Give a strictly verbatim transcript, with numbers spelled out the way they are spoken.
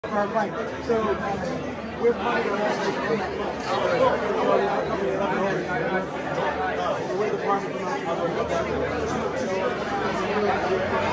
Our fight. So we're part of the We're the partner from